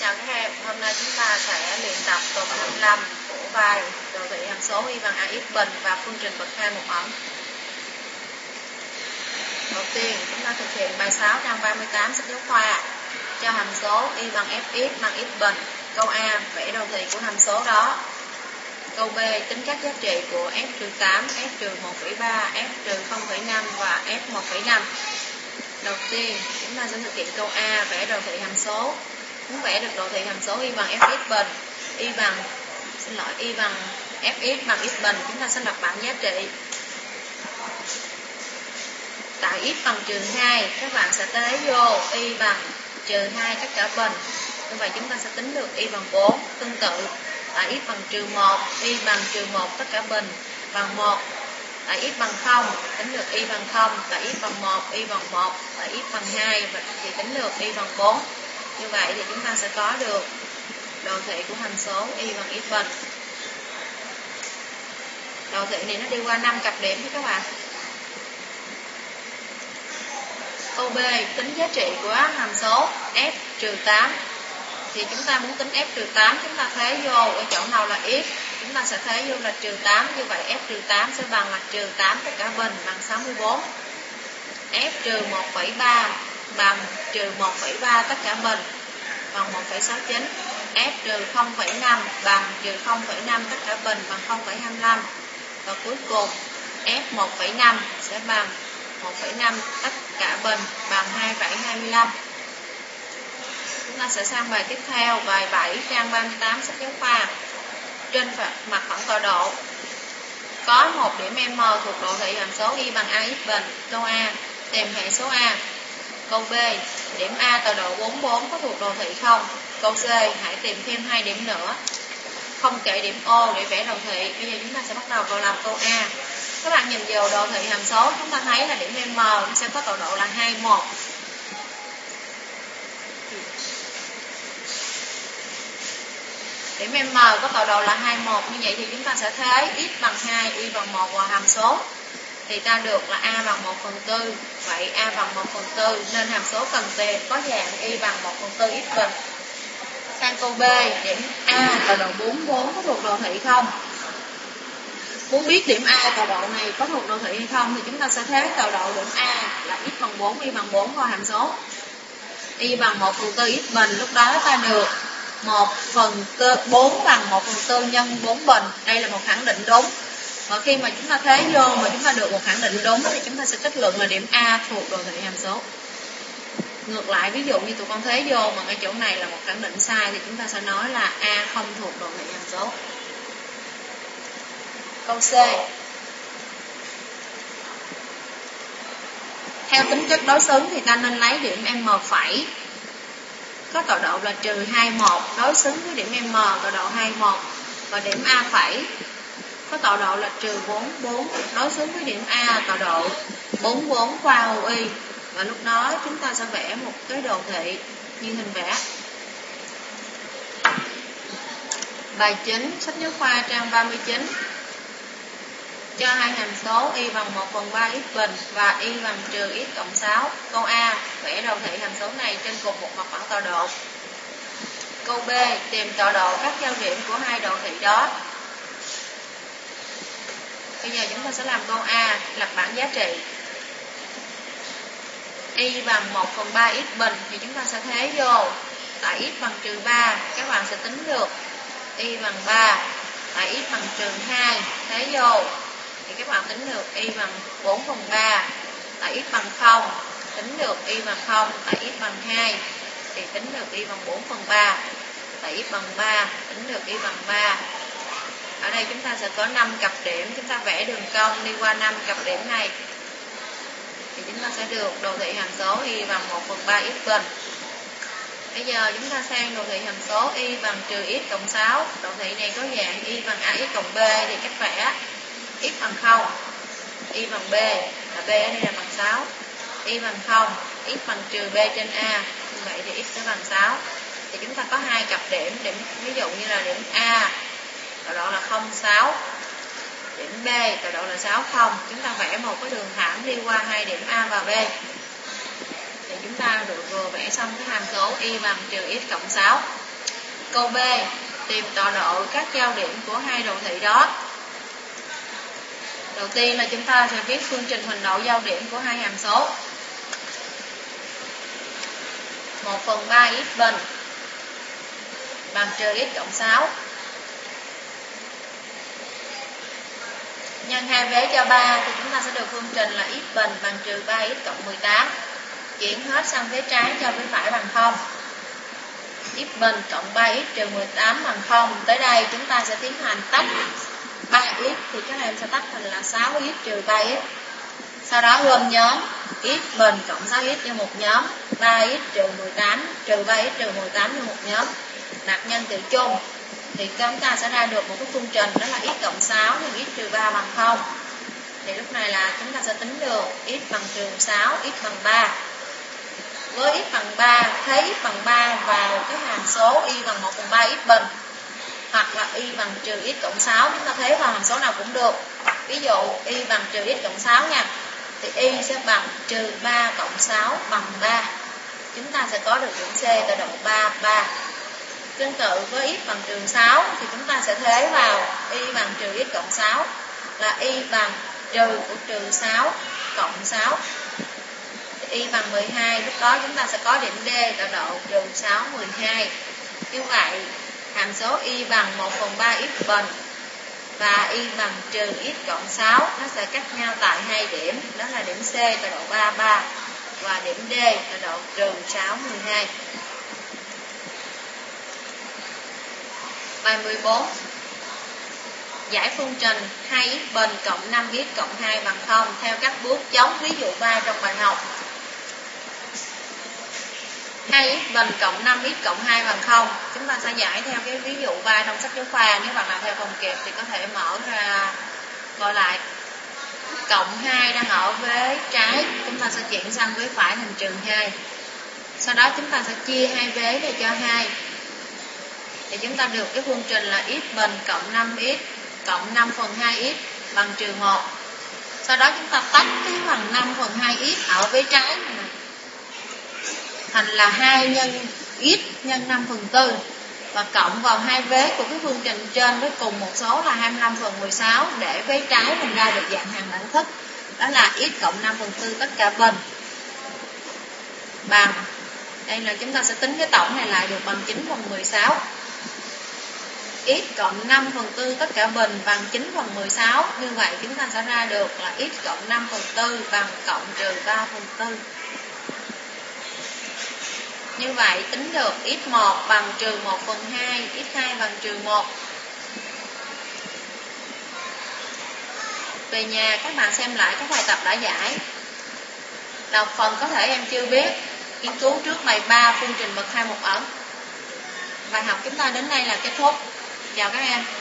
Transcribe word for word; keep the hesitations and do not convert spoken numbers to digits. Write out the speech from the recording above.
chào các em, hôm nay chúng ta sẽ luyện tập tuần hai mươi lăm của bài đồ thị hàm số y bằng ax bình và phương trình bậc hai một ẩn. Đầu tiên chúng ta thực hiện bài sáu trang ba mươi tám sách giáo khoa. Cho hàm số y bằng fx bằng x bình. Câu A, vẽ đồ thị của hàm số đó. Câu B, tính các giá trị của f trừ tám, f trừ một phẩy ba, f trừ không phẩy năm và f một phẩy năm. Đầu tiên chúng ta sẽ thực hiện câu A, vẽ đồ thị hàm số. Muốn vẽ được đồ thị hàm số y bằng fx bình, y bằng xin lỗi y bằng fx bằng x bình, chúng ta sẽ lập bảng giá trị. Tại x bằng trừ hai, các bạn sẽ tế vô y bằng trừ hai tất cả bình. Như vậy chúng ta sẽ tính được y bằng bốn. Tương tự, tại x bằng trừ một, y bằng trừ một tất cả bình bằng một. Tại x bằng không, tính được y bằng không. Tại x bằng một, y bằng một. Tại x bằng hai thì tính được y bằng bốn. Như vậy thì chúng ta sẽ có được đồ thị của hàm số y bằng x bình. Đồ thị này nó đi qua năm cặp điểm với các bạn. Câu B, tính giá trị của hàm số f trừ tám. Thì chúng ta muốn tính f trừ tám, chúng ta thế vô ở chỗ nào là x, chúng ta sẽ thế vô là trừ tám. Như vậy f trừ tám sẽ bằng là trừ tám tất cả bình bằng sáu mươi bốn. F trừ một phẩy ba bằng trừ một phẩy ba tất cả bình bằng một phẩy sáu chín. F trừ không phẩy năm bằng trừ không phẩy năm tất cả bình bằng không phẩy hai mươi lăm. Và cuối cùng F một phẩy năm sẽ bằng một phẩy năm tất cả bình bằng hai phẩy hai mươi lăm. Chúng ta sẽ sang bài tiếp theo, bài bảy trang ba mươi tám sách giáo khoa. Trên mặt phẳng tọa độ có một điểm M thuộc đồ thị hàm số y bằng ax bình. Câu A, tìm hệ số A. Câu B, điểm A tọa độ bốn mươi bốn có thuộc đồ thị không? Câu C, hãy tìm thêm hai điểm nữa không kể điểm O để vẽ đồ thị. Bây giờ chúng ta sẽ bắt đầu vào làm câu A. Các bạn nhìn vào đồ thị hàm số, chúng ta thấy là điểm M nó sẽ có tọa độ là hai mươi mốt. Điểm M có tọa độ là hai mươi mốt, như vậy thì chúng ta sẽ thế x bằng hai, y bằng một vào hàm số. Thì ta được là A bằng một phần tư. Vậy A bằng một phần tư nên hàm số cần tìm có dạng y bằng một phần tư x bình. Sang câu B, điểm A tọa độ bốn mươi bốn có thuộc đồ thị không? Muốn biết điểm A tọa độ này có thuộc đồ thị hay không thì chúng ta sẽ thế tọa độ điểm A là x bằng bốn, y bằng bốn vào hàm số. Y bằng một phần tư x bình, lúc đó ta được một phần tư, bốn bằng một phần tư nhân bốn bình. Đây là một khẳng định đúng. Và khi mà chúng ta thế vô mà chúng ta được một khẳng định đúng thì chúng ta sẽ kết luận là điểm A thuộc đồ thị hàm số. Ngược lại, ví dụ như tụi con thế vô mà cái chỗ này là một khẳng định sai thì chúng ta sẽ nói là A không thuộc đồ thị hàm số. Câu C, theo tính chất đối xứng thì ta nên lấy điểm M phẩy có tọa độ là trừ hai mươi mốt đối xứng với điểm M tọa độ hai mươi mốt, và điểm A phẩy có tọa độ là trừ bốn mươi bốn đối xứng với điểm A tọa độ bốn mươi bốn qua ô y. Và lúc đó chúng ta sẽ vẽ một cái đồ thị như hình vẽ. Bài chín sách giáo khoa trang ba mươi chín. Cho hai hàm số y bằng một phần ba x bình và y bằng trừ x cộng sáu. Câu A, vẽ đồ thị hàm số này trên cùng một mặt phẳng tọa độ. Câu B, tìm tọa độ các giao điểm của hai đồ thị đó. Bây giờ chúng ta sẽ làm câu A, lập bảng giá trị. Y bằng một phần ba x bình thì chúng ta sẽ thế vô. Tại x bằng trừ ba, các bạn sẽ tính được y bằng ba. Tại x bằng trừ hai, thế vô thì các bạn tính được y bằng bốn phần ba. Tại x bằng không, tính được y bằng không. Tại x bằng hai thì tính được y bằng bốn phần ba. Tại x bằng ba, tính được y bằng ba. Ở đây chúng ta sẽ có năm cặp điểm, chúng ta vẽ đường cong đi qua năm cặp điểm này thì chúng ta sẽ được đồ thị hàm số y bằng một phần ba x bình. Bây giờ chúng ta sang đồ thị hàm số y bằng trừ x cộng sáu. Đồ thị này có dạng y bằng ax cộng b thì cách vẽ x bằng không, y bằng b, là b ở đây là bằng sáu. Y bằng không, x bằng trừ b trên a, như vậy thì x sẽ bằng sáu. Thì chúng ta có hai cặp điểm, điểm ví dụ như là điểm A tọa độ là không, sáu, điểm B tọa độ là sáu, không. Chúng ta vẽ một cái đường thẳng đi qua hai điểm A và B. Thì chúng ta được vừa vẽ xong cái hàm số y bằng trừ x cộng sáu. Câu B, tìm tọa độ các giao điểm của hai đồ thị đó. Đầu tiên là chúng ta sẽ viết phương trình hình độ giao điểm của hai hàm số. một phần ba x bình bằng trừ x cộng sáu. Nhân hai vế cho ba thì chúng ta sẽ được phương trình là x bình bằng trừ ba x cộng mười tám. Chuyển hết sang vế trái cho vế phải bằng không. X bình cộng ba x trừ mười tám bằng không. Tới đây chúng ta sẽ tiến hành tách ba x thì các em sẽ tách thành là sáu x trừ ba x. Sau đó gom nhóm x bình cộng sáu x cho một nhóm, ba x trừ mười tám trừ ba x trừ mười tám cho một nhóm. Đặt nhân từ chung thì chúng ta sẽ ra được một cái phương trình đó là x cộng sáu nhân x trừ ba bằng không. Thì lúc này là chúng ta sẽ tính được x bằng trừ sáu, x bằng ba. Với x bằng ba, thấy x bằng ba vào cái hàm số y bằng một phần ba x bình hoặc là y bằng trừ x cộng sáu, chúng ta thấy vào hàm số nào cũng được. Ví dụ y bằng trừ x cộng sáu nha, thì y sẽ bằng trừ ba cộng sáu bằng ba. Chúng ta sẽ có được điểm C tại độ ba, ba. Tương tự với x bằng trừ sáu thì chúng ta sẽ thế vào y bằng trừ x cộng sáu là y bằng trừ của trừ sáu cộng sáu. Y bằng mười hai, lúc đó chúng ta sẽ có điểm D tại độ trừ sáu, mười hai. Như vậy hàm số y bằng một phần ba x bình và y bằng trừ x cộng sáu nó sẽ cách nhau tại hai điểm, đó là điểm C tại độ ba, ba và điểm D tại độ trừ sáu, mười hai. Bài mười bốn. Giải phương trình hai x bình cộng năm x cộng hai bằng không theo các bước giống ví dụ ba trong bài học. hai x bình cộng năm x cộng hai bằng không. Chúng ta sẽ giải theo cái ví dụ ba trong sách giáo khoa. Nếu bạn nào theo không kịp thì có thể mở ra gọi lại. Cộng hai đang ở vế trái, chúng ta sẽ chuyển sang vế phải thành trừ hai. Sau đó chúng ta sẽ chia hai vế này cho hai. Thì chúng ta được cái phương trình là x bình cộng năm x cộng năm phần hai x bằng trừ một. Sau đó chúng ta tách cái bằng năm phần hai x ở vế trái này thành là hai nhân x nhân năm phần tư và cộng vào hai vế của cái phương trình trên với cùng một số là hai mươi lăm phần mười sáu để vế trái mình ra được dạng hàm đẳng thức, đó là x cộng năm phần tư tất cả bình bằng, đây là chúng ta sẽ tính cái tổng này lại được bằng chín phần mười sáu. X cộng năm phần tư tất cả bình bằng chín phần mười sáu. Như vậy chúng ta sẽ ra được là x cộng năm phần tư bằng cộng trừ ba phần tư. Như vậy tính được x một bằng trừ một phần hai, x hai bằng trừ một. Về nhà các bạn xem lại các bài tập đã giải. Đọc phần có thể em chưa biết, nghiên cứu trước bài ba phương trình bậc hai một ẩn. Bài học chúng ta đến đây là kết thúc. Chào các em.